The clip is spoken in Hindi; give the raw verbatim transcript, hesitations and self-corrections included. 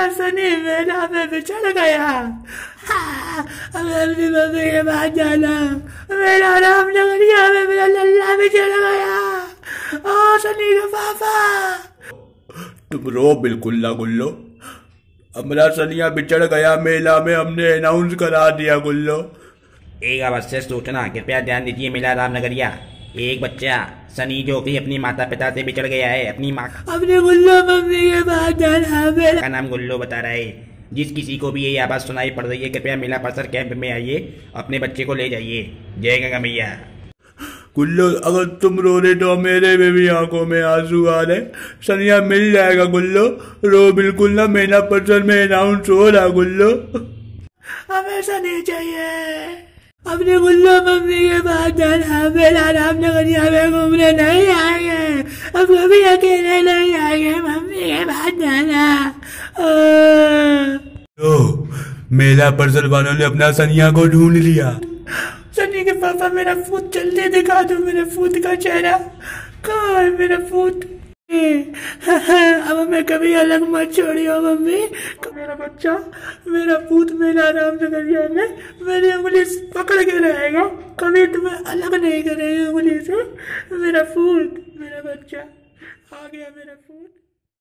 सनी मेला में बिछड़ गया। हाँ, अब अपनी मम्मी के पास जाना। मेरा रामनगरिया में मेरा लल्ला बिछड़ गया। ओ सनी के पापा। तुम रो बिल्कुल ना गुल्लो, हमारा सनिया बिछड़ गया मेला में, हमने अनाउंस करा दिया गुल्लो। एक अवश्य सूचना, कृपया ध्यान दीजिए मेला रामनगरिया। एक बच्चा सनी जो कि अपनी माता पिता से बिछड़ गया है, अपनी माँ अपने गुल्लो मम्मी के पास जाना। मेरा का नाम गुल्लो बता रहा है। जिस किसी को भी ये आवाज सुनाई पड़ रही है, कृपया मेला परिसर कैंप में आइए, अपने बच्चे को ले जाइए। जय गंगा मैया। गुल्लो अगर तुम रो रहे तो मेरे में भी आंखों में आंसू आ रहे। सनिया मिल जाएगा गुल्लो, रो बिल्कुल ना, मेला परिसर में अनाउंस हो रहा गुल्लो। हमें सनी चाहिए। अपने गुल्लो मम्मी के पास जाना। मेरा रामनगरिया में घूमने नहीं आएंगे, अब कभी अकेले नहीं आएंगे, मम्मी के पास जाना। ओ, मेला परिसर वालों ने अपना सनिया को ढूंढ लिया। सनी के पापा मेरा फूट जल्दी दिखा दो, मेरे फूट का चेहरा कहाँ है मेरा फूट। अब मैं कभी अलग मत छोड़ियो मम्मी। मेरा बच्चा, मेरा पूत मेरा रामनगरिया में मेरी उंगली पकड़ के रहेगा, कभी तुम्हें अलग नहीं करेगा उंगली से। मेरा फूट, मेरा बच्चा आ गया, मेरा फूट।